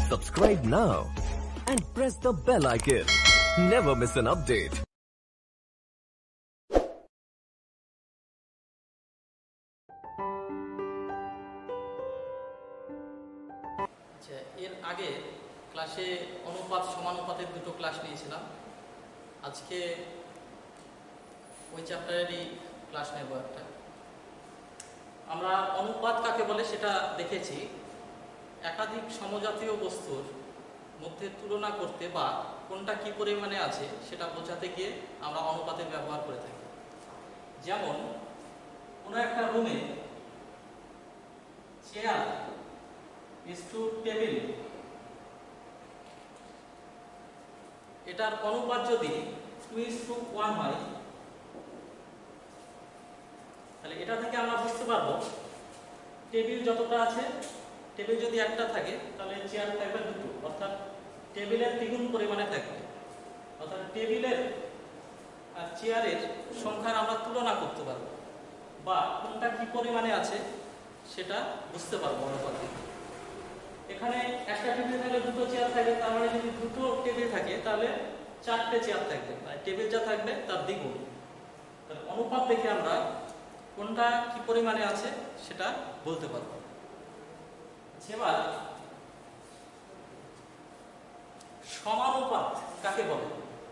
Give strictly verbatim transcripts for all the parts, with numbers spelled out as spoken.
Subscribe now and press the bell icon. Never miss an update. এর আগে ক্লাসে অনুপাত সমানুপাতের দুটো ক্লাস নিয়েছিলাম। আজকে ওই চ্যাপ্টারেরই ক্লাস নেব একটা। আমরা অনুপাত কাকে বলে সেটা দেখেছি। একাধিক সমজাতীয় বস্তুর মধ্যে তুলনা করতে বা কোনটা কি পরিমাণে আছে সেটা বোঝাতে গিয়ে আমরা অনুপাতের ব্যবহার করে থাকি। যেমন কোনো একটা রুমে চেয়ার ইজ টু টেবিল, এটার অনুপাত যদি টু ইজ টু ওয়ান হয়, তাহলে এটা থেকে আমরা বুঝতে পারবো টেবিল যতটা আছে, টেবিল যদি একটা থাকে তাহলে চেয়ার থাকবে দুটো, অর্থাৎ টেবিলের দ্বিগুণ পরিমাণে থাকবে। অর্থাৎ টেবিলের আর চেয়ারের সংখ্যার আমরা তুলনা করতে পারবো বা কোনটা কি পরিমাণে আছে সেটা বুঝতে পারবো অনুপাতে। এখানে একটা টেবিল থাকলে দুটো চেয়ার থাকে, তার মানে যদি দুটো টেবিল থাকে তাহলে চারটে চেয়ার থাকবে, মানে টেবিল যা থাকবে তার দ্বিগুণ। তাহলে অনুপাত দেখে আমরা কোনটা কি পরিমাণে আছে সেটা বলতে পারবো। এবার সমানুপাত কাকে বলে?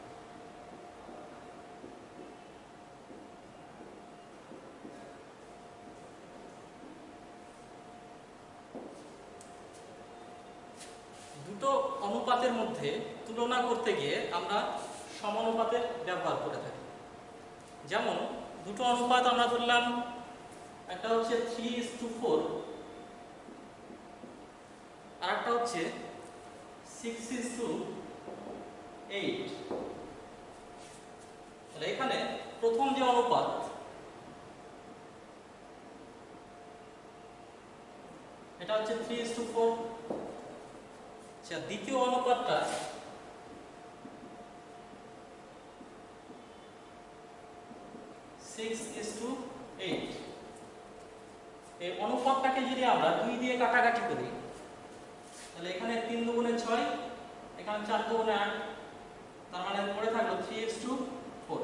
দুটো অনুপাতের মধ্যে তুলনা করতে গিয়ে আমরা সমানুপাতের ব্যবহার করে থাকি। যেমন দুটো অনুপাত আমরা ধরলাম, একটা হচ্ছে থ্রি ইজ টু ফোর আর একটা হচ্ছে সিক্স ইজ টু এইট। তাহলে এখানে প্রথম যে অনুপাত এটা হচ্ছে থ্রি ইজ টু ফোর, দ্বিতীয় অনুপাতটা সিক্স ইজ টু এইট। এই অনুপাতটাকে যদি আমরা দুই দিয়ে কাটাকাটি করি তাহলে এখানে তিন দুগুণে ছয়, এখানে চার দুগুণে আট, তার মানে পড়ে থাকলো থ্রি ইজ টু ফোর।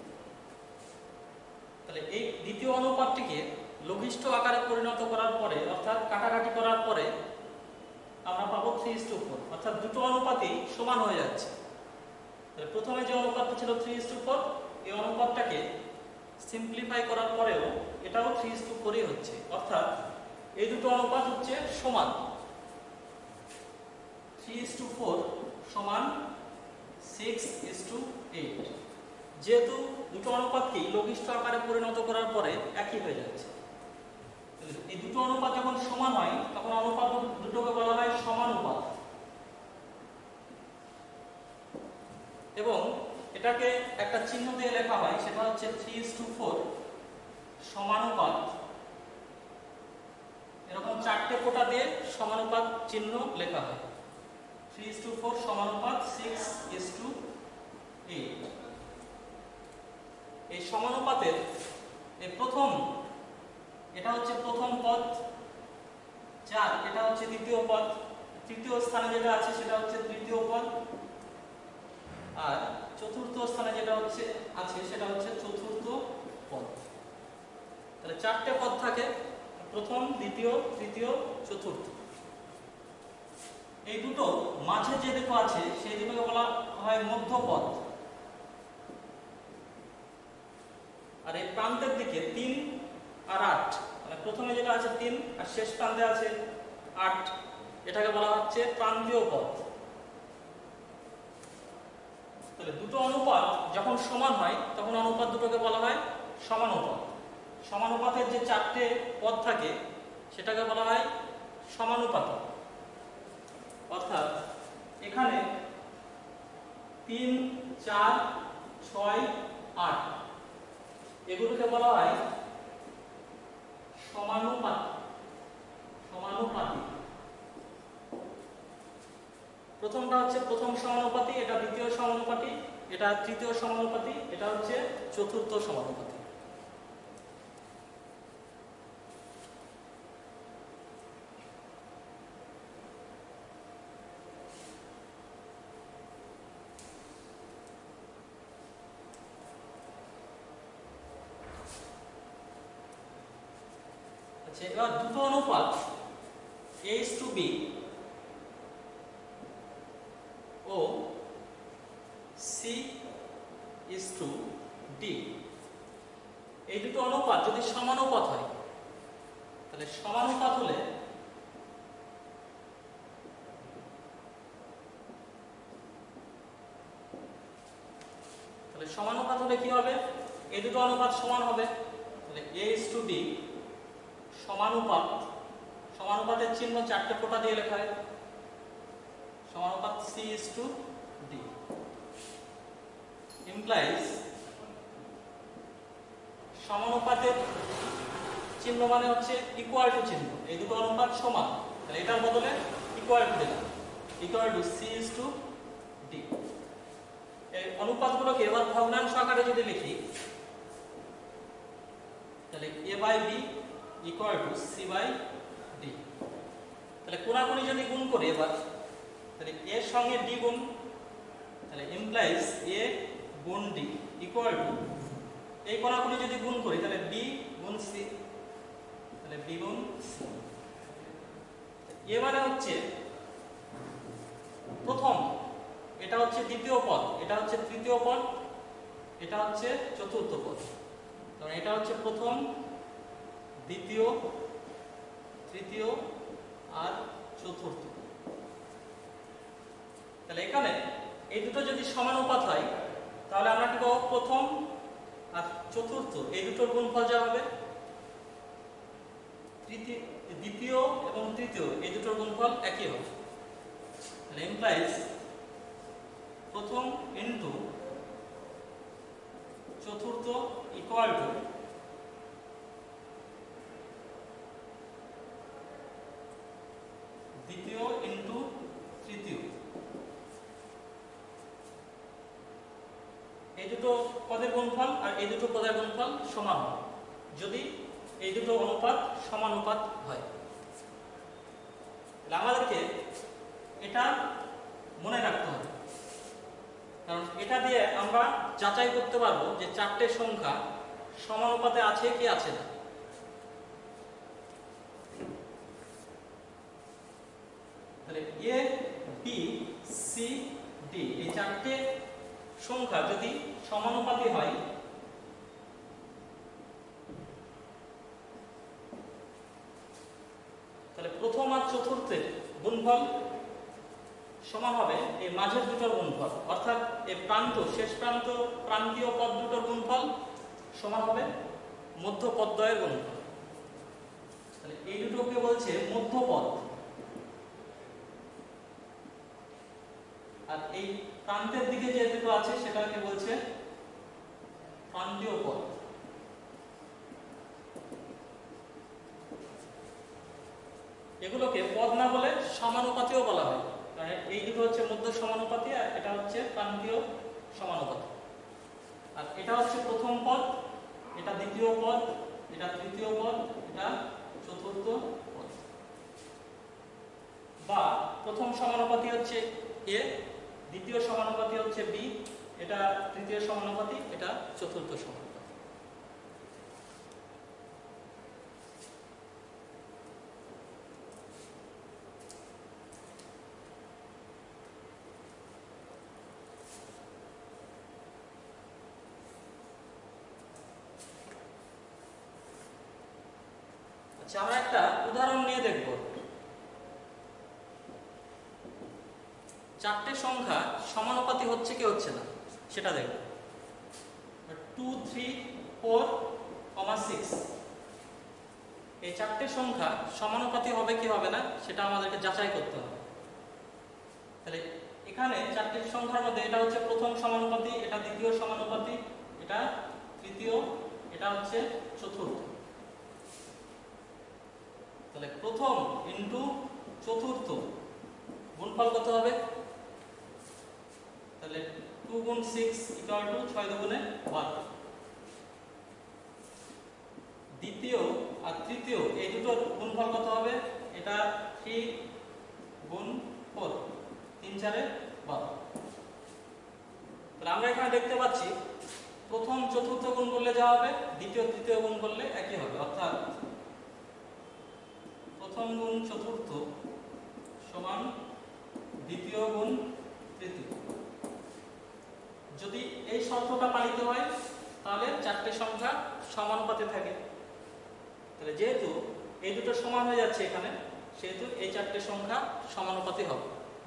তাহলে এই দ্বিতীয় অনুপাতটিকে লঘিষ্ঠ আকারে পরিণত করার পরে, অর্থাৎ কাটাকাটি করার পরে আমরা পাবো থ্রি ইজ টু ফোর, অর্থাৎ দুটো অনুপাতই সমান হয়ে যাচ্ছে। তাহলে প্রথমে যে অনুপাতটা ছিল থ্রি ইজ টু ফোর, এই অনুপাতটাকে সিম্পলিফাই করার পরেও এটাও থ্রি ইজ টু ফোরই হচ্ছে, অর্থাৎ এই দুটো অনুপাত হচ্ছে সমান। থ্রি ইজ টু ফোর সমান সিক্স ইজ টু এইট। যেহেতু দুটো অনুপাতকেই লঘিষ্ঠ আকারে পরিণত করার পরে একই হয়ে যাচ্ছে, এই দুটো অনুপাত যখন সমান হয় তখন অনুপাত দুটোকে বলা হয় সমানুপাত। এবং এটাকে একটা চিহ্ন দিয়ে লেখা হয়, সেটা হচ্ছে থ্রি ইজ টু ফোর সমানুপাত। এরকম চারটে কোটা দিয়ে সমানুপাত চিহ্ন লেখা হয়। থ্রি ইজ টু ফোর সমানুপাত সিক্স ইজ টু এইট। এই সমানুপাতের এই প্রথম, এটা হচ্ছে প্রথম পদ, চার এটা হচ্ছে দ্বিতীয় পদ, তৃতীয় স্থানে যেটা আছে সেটা হচ্ছে তৃতীয় পদ, আর চতুর্থ স্থানে যেটা হচ্ছে আছে সেটা হচ্ছে চতুর্থ পদ। তাহলে চারটে পদ থাকে, প্রথম, দ্বিতীয়, তৃতীয়, চতুর্থ। এই দুটো মাঝে যে দুটো আছে সেই দুটোকে বলা হয় মধ্যপদ। আর এই প্রান্তের দিকে তিন আর আট, মানে প্রথমে যেটা আছে তিন আর শেষ প্রান্তে আছে আট, এটাকে বলা হচ্ছে প্রান্তীয় পদ। তাহলে দুটো অনুপাত যখন সমান হয় তখন অনুপাত দুটোকে বলা হয় সমানুপাত। সমানুপাতের যে চারটে পদ থাকে সেটাকে বলা হয় সমানুপাত। অর্থাৎ এখানে তিন, চার, ছয়, আট এগুলোকে বলা হয় সমানুপাত, সমানুপাতি। প্রথমটা হচ্ছে প্রথম সমানুপাতি, এটা দ্বিতীয় সমানুপাতি, এটা তৃতীয় সমানুপাতি, এটা হচ্ছে চতুর্থ সমানুপাতি। আচ্ছা, এবার দুটো অনুপাত a is to b O c is to d, এই দুটো অনুপাত যদি সমানুপাত হয়, তাহলে সমানুপাত হলে তাহলে সমানুপাত হলে কি হবে? এই দুটো অনুপাত সমান হবে। তাহলে a is to b সমানুপাত, সমানুপাতের চিহ্ন চারটে ফোঁটা দিয়ে লেখা হয়, সমানুপাত c is to d implies সমানুপাতের চিহ্ন মানে হচ্ছে ইকুয়াল টু চিহ্ন, এই দুটো অনুপাত সমান, তাহলে এটার বদলে ইকুয়াল টু দিলাম, equal to c is to d। এই অনুপাতগুলোকে এবার ভগ্নাংশ আকারে যদি লিখি, তাহলে a by b equal to c by d। তাহলে কোণাকুণি যদি গুণ করি এবার, তাহলে a এর সঙ্গে d গুণ, তাহলে implies a গুণ d ইকুয়াল টু, এই কোণাকুণি যদি গুণ করি তাহলে b গুণ c, তাহলে b গুণ c। এ মানে হচ্ছে প্রথম, এটা হচ্ছে দ্বিতীয় পদ, এটা হচ্ছে তৃতীয় পদ, এটা হচ্ছে চতুর্থ পদ। কারণ এটা হচ্ছে প্রথম, দ্বিতীয়, তৃতীয় আর চতুর্থ। তাহলে এখানে এই দুটো যদি সমানুপাত হয়, তাহলে আমরা কি পাবো? প্রথম আর চতুর্থ এই দুটোর গুণফল যা হবে, তৃতীয়, দ্বিতীয় এবং তৃতীয় এই দুটোর গুণফল একই হবে। তাহলে ইমপ্লাইজ প্রথম ইনটু চতুর্থ ইকুয়াল টু দ্বিতীয় ইনটু তৃতীয়। এই দুটো পদের গুণফল আর এই দুটো পদের গুণফল সমান হবে যদি এই দুটো অনুপাত সমানুপাত হয়। তাহলে আমাদেরকে এটা মনে রাখতে হবে, কারণ এটা দিয়ে আমরা যাচাই করতে পারবো যে চারটে সংখ্যা সমানুপাতে আছে কি আছে না। তাহলে এ বি সি ডি এই চারটে সংখ্যা যদি সমানুপাতি হয়, তাহলে প্রথম আর চতুর্থের গুণফল সমান হবে এই মাঝের দুটোর গুণফল, অর্থাৎ এই প্রান্ত, শেষ প্রান্ত, প্রান্তীয় পদ দুটোর গুণফল সমান হবে মধ্য পদদ্বয়ের গুণফল। তাহলে এই দুটোকে বলছে মধ্যপদ, আর এই প্রান্তের দিকে যে দুটো আছে সেটাকে বলছে প্রান্তীয় পদ। এগুলোকে পদ না বলে সমানুপাতিও বলা হয়, কারণ এই দুটো হচ্ছে মধ্য সমানুপাতি আর এটা হচ্ছে প্রান্তীয় সমানুপাতি। আর এটা হচ্ছে প্রথম পদ, এটা দ্বিতীয় পদ, এটা তৃতীয় পদ, এটা চতুর্থ পদ। বা প্রথম সমানুপাতি হচ্ছে এ, দ্বিতীয় সমানুপাতি হচ্ছে বি, এটা তৃতীয় সমানুপাতি, এটা চতুর্থ সমানুপাতি। আচ্ছা, আমরা একটা উদাহরণ নিয়ে দেখব। চারটে সংখ্যা সমানুপাতি হচ্ছে কি হচ্ছে না সেটা দেখব। Two three four comma six এই চারটে সংখ্যা সমানুপাতি হবে কি হবে না সেটা আমাদেরকে যাচাই করতে হবে। তাহলে এখানে চারটে সংখ্যার মধ্যে এটা হচ্ছে প্রথম সমানুপাতি, এটা দ্বিতীয় সমানুপাতি, এটা তৃতীয়, এটা হচ্ছে চতুর্থ। তাহলে প্রথম ইনটু চতুর্থ গুণফল কত হবে? তাহলে টু গুণ সিক্স ইকুয়াল টু ছয় দুগুণে বারো। দ্বিতীয় আর তৃতীয় এই দুটোর গুণফল কত হবে? এটা থ্রি গুণ ফোর, তিন চারে বারো। তাহলে আমরা এখানে দেখতে পাচ্ছি প্রথম চতুর্থ গুণ করলে যা হবে দ্বিতীয় তৃতীয় গুণ করলে একই হবে, অর্থাৎ প্রথম গুণ চতুর্থ সমান দ্বিতীয় গুণ তৃতীয়। যদি এই শর্তটা পালিত হয় তাহলে চারটে সংখ্যা সমানুপাতে থাকে। তাহলে যেহেতু এই দুটো সমান হয়ে যাচ্ছে এখানে, সেহেতু এই চারটে সংখ্যা সমানুপাতে হবে।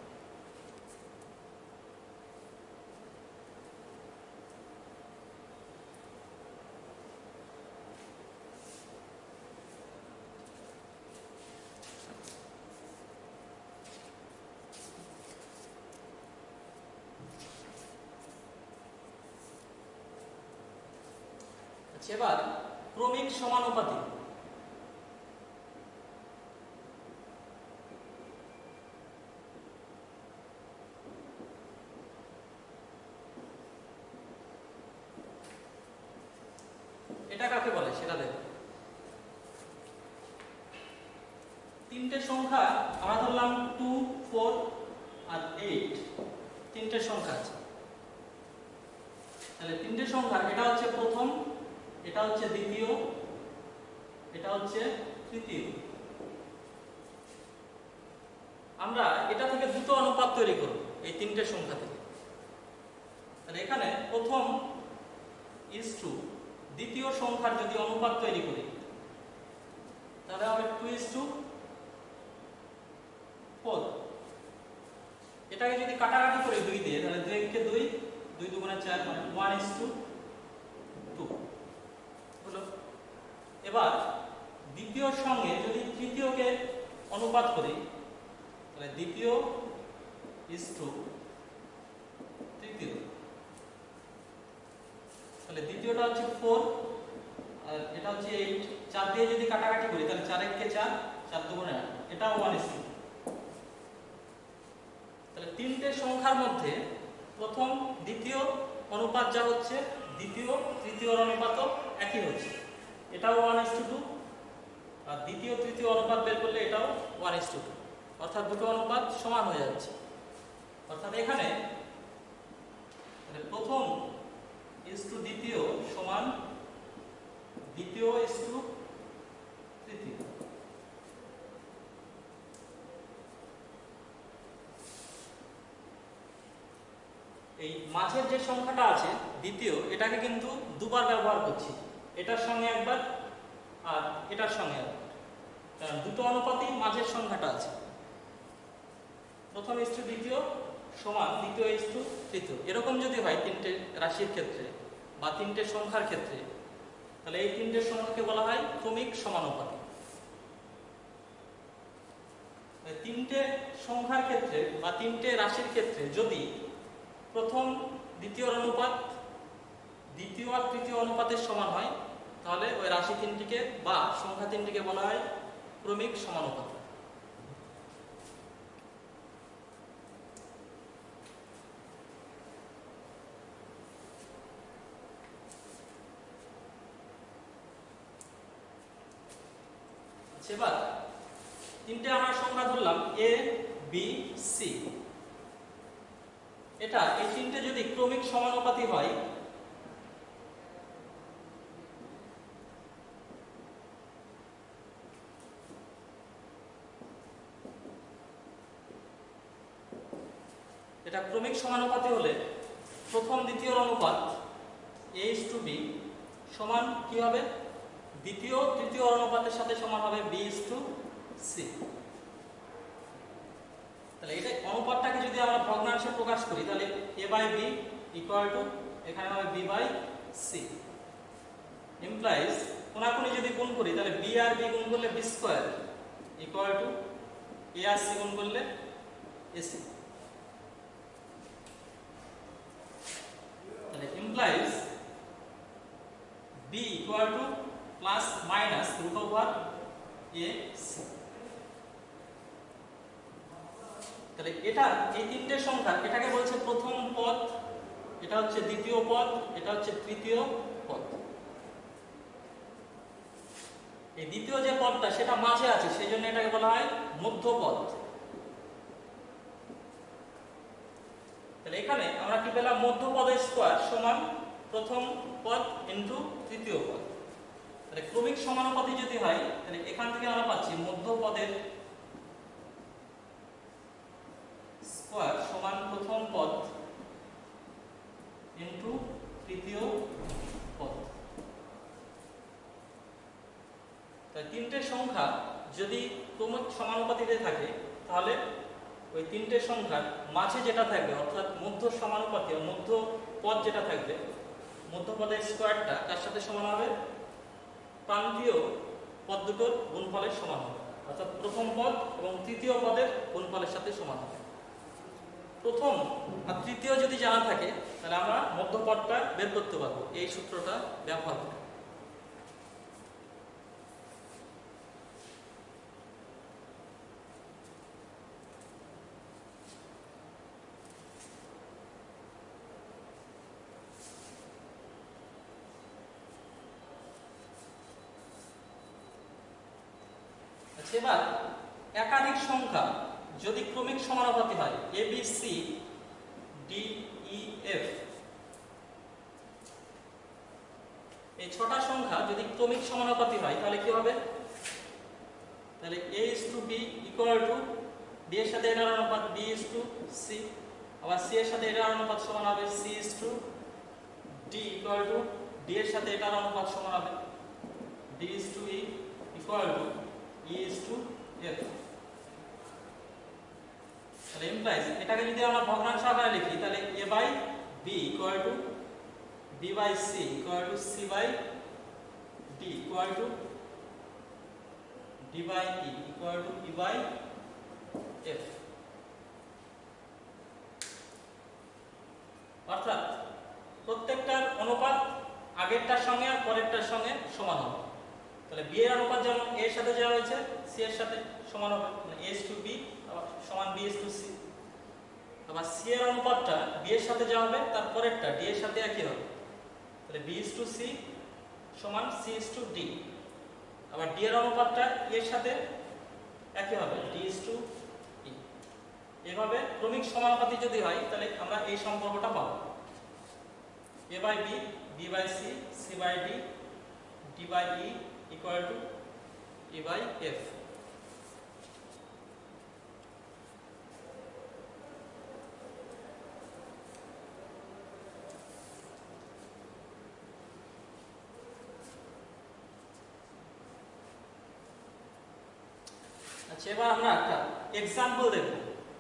এবার ক্রমিক সমানুপাতি। এটা কাকে বলে সেটা দেখো। তিনটে সংখ্যা আমরা ধরলাম টু, ফোর আর এইট, তিনটে সংখ্যা আছে। তাহলে তিনটে সংখ্যা, এটা হচ্ছে প্রথম, এটা হচ্ছে দ্বিতীয়, এটা হচ্ছে তৃতীয়। আমরা এটা থেকে দুটো অনুপাত তৈরি করব এই তিনটে সংখ্যা থেকে। তাহলে এখানে প্রথম ইজ টু দ্বিতীয় সংখ্যার যদি অনুপাত তৈরি করি তাহলে হবে টু ইজ টু ফোর। এটাকে যদি কাটাকাটি করি দুই দিয়ে, তাহলে দুই কে দুই, দুই দুগুণে চার, মানে ওয়ান ইজ টু টু হলো। এবার দ্বিতীয়র সঙ্গে যদি তৃতীয়কে অনুপাত করি তাহলে দ্বিতীয় ইজ টু তৃতীয়। তাহলে দ্বিতীয়টা হচ্ছে ফোর আর এটা হচ্ছে এইট। চার দিয়ে যদি কাটাকাটি করি তাহলে চার এক কে চার, চার দুগুণে আট, এটাও ওয়ান ইজ টু। তাহলে তিনটে সংখ্যার মধ্যে প্রথম দ্বিতীয় অনুপাত যা হচ্ছে, দ্বিতীয় তৃতীয় অনুপাতও একই হচ্ছে, এটাও ওয়ান ইজ টু টু। আর দ্বিতীয় তৃতীয় অনুপাত বের করলে এটাও ওয়ান ইজ টু টু, অর্থাৎ দুটো অনুপাত সমান হয়ে যাচ্ছে। অর্থাৎ এখানে প্রথম ইজ টু দ্বিতীয় সমান দ্বিতীয় ইজ টু তৃতীয়। এই মাঝের যে সংখ্যাটা আছে দ্বিতীয়, এটাকে কিন্তু দুবার ব্যবহার করছি, এটার সঙ্গে একবার আর এটার সঙ্গে একবার, কারণ দুটো অনুপাতেই মাঝের সংখ্যাটা আছে। প্রথম ইজ টু দ্বিতীয় সমান দ্বিতীয় ইজ টু তৃতীয়। এরকম যদি হয় তিনটে রাশির ক্ষেত্রে বা তিনটে সংখ্যার ক্ষেত্রে, তাহলে এই তিনটে সংখ্যাকে বলা হয় ক্রমিক সমানুপাতি। তিনটে সংখ্যার ক্ষেত্রে বা তিনটে রাশির ক্ষেত্রে যদি প্রথম দ্বিতীয় অনুপাত দ্বিতীয় আর তৃতীয় অনুপাতের সমান হয় তাহলে ওই রাশি তিনটিকে বা সংখ্যা তিনটিকে বলা হয় ক্রমিক সমানুপাতি। এবার তিনটে আমরা সংখ্যা ধরলাম এ, বি, সি। এটা এই তিনটে যদি ক্রমিক সমানুপাতি হয় এটা ক্রমিক সমানুপাতি হলে প্রথম দ্বিতীয় অনুপাত এ ইজ টু বি সমান কি হবে, দ্বিতীয় তৃতীয় অনুপাতের সাথে সমান হবে বি ইজ টু সি। তাহলে এটা অনুপাতটাকে যদি আমরা ভগ্নাংশে প্রকাশ করি তাহলে a by B equal to এখানে হবে b বাই সি। ইমপ্লাইজ কোনাকুনি যদি গুণ করি তাহলে b আর b গুণ করলে b square equal to a আর c গুণ করলে ac। তাহলে implies b equal to plus minus root over a c। তাহলে এটা এই তিনটে সংখ্যা, এটাকে বলছে প্রথম পদ, এটা হচ্ছে দ্বিতীয় পদ, এটা হচ্ছে তৃতীয় পদ। এই দ্বিতীয় যে পদটা সেটা মাঝে আছে, সেই জন্য এটাকে বলা হয় মধ্যপদ। তাহলে এখানে আমরা কি পেলাম, মধ্যপদের স্কয়ার সমান প্রথম পদ ইনটু তৃতীয় পদ। তাহলে ক্রমিক সমানুপাতি যদি হয় তাহলে এখান থেকে আমরা পাচ্ছি মধ্য পদের স্কয়ার সমান প্রথম পদ ইনটু তৃতীয় পদ। তাই তিনটে সংখ্যা যদি ক্রমিক সমানুপাতিতে থাকে তাহলে ওই তিনটে সংখ্যার মাঝে যেটা থাকবে অর্থাৎ মধ্য সমানুপাতি মধ্য পদ যেটা থাকবে মধ্য পদের স্কয়ারটা তার সাথে সমান হবে প্রান্তীয় পদ দুটোর গুণফলের সমান হবে, অর্থাৎ প্রথম পদ এবং তৃতীয় পদের গুণফলের সাথে সমান হবে। প্রথম আর তৃতীয় যদি জানা থাকে তাহলে আমরা মধ্য পদটা বের করতে পারবো এই সূত্রটা ব্যবহার করে। এবার একাধিক সংখ্যা যদি ক্রমিক সমানুপাতি হয় A B C D E F, এই ছটা সংখ্যা যদি ক্রমিক সমানুপাতি হয় তাহলে কি হবে? তাহলে a is to b equal to b এর সাথে এটার অনুপাত b is to c, আবার c এর সাথে এটার অনুপাত সমান হবে c is to d equal to d এর সাথে এটার অনুপাত সমান হবে d is to e equal to e is to f। তাহলে implies এটাকে যদি আমরা ভগ্নাংশ আকারে লিখি তাহলে a by b equal to b by c equal to c by d equal to d by e equal to e by f। অর্থাৎ প্রত্যেকটার অনুপাত আগেরটার সঙ্গে আর পরেরটার সঙ্গে সমান হবে। তাহলে b এর অনুপাত যেমন a এর সাথে যা হয়েছে c এর সাথে সমান হবে, মানে a is to b সমান b is to c। আবার c এর অনুপাতটা b এর সাথে যা হবে তার পরেরটা d এর সাথে একই হবে, তাহলে b is to c সমান c is to d। আবার d এর অনুপাতটা e এর সাথে একই হবে, d is to e। এভাবে ক্রমিক সমানুপাতি যদি হয় তাহলে আমরা এই সম্পর্কটা পাবো a by b b by c c by d d by e equal to e by f। আচ্ছা, এবার আমরা একটা এক্সাম্পল দেখব।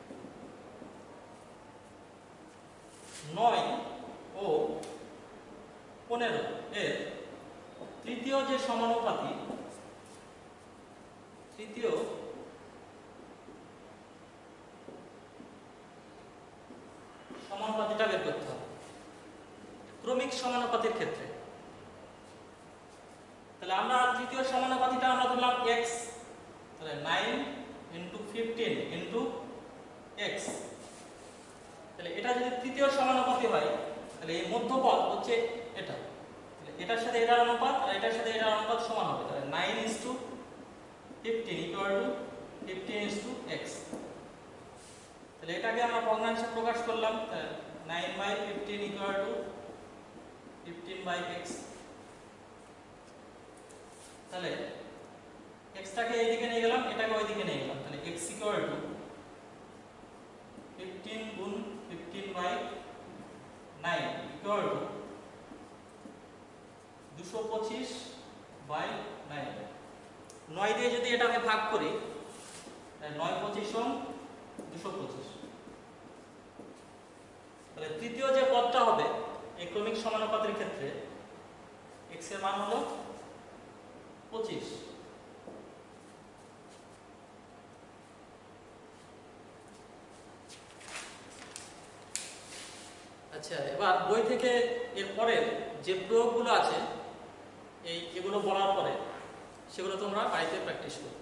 নয় ও পনেরো এর তৃতীয় যে সমানুপাতি তৃতীয় সমানুপাতিটা বের করতে হবে ক্রমিক সমানুপাতির ক্ষেত্রে। তাহলে আমরা তৃতীয় সমানুপাতিটা আমরা ধরলাম x, তাহলে nine into fifteen into x। তাহলে এটা যদি তৃতীয় সমানুপাতি হয় তাহলে এই মধ্যপদ হচ্ছে এটা, তাহলে এটার সাথে এটার অনুপাত আর এটার সাথে এটার অনুপাত সমান হবে, তাহলে nine is to fifteen equal to fifteen is to x। তাহলে এটাকে আমরা ভগ্নাংশে প্রকাশ করলাম, nine by fifteen equal to fifteen by x। তাহলে x টাকে এইদিকে নিয়ে গেলাম, এটাকে ওইদিকে নিয়ে গেলাম, তাহলে x equal to ফিফটিন গুণ fifteen by nine equal to দুশো পঁচিশ by নাইন। নয় দিয়ে যদি এটাকে ভাগ করি তাহলে নয় পঁচিশ দুশো পঁচিশ। তাহলে তৃতীয় যে পদটা হবে এই ক্রমিক সমানুপাতের ক্ষেত্রে x এর মান হলো পঁচিশ। আচ্ছা, এবার বই থেকে এর পরের যে প্রয়োগগুলো আছে এই এগুলো বলার পরে সেগুলো তোমরা বাড়িতে প্র্যাকটিস করো।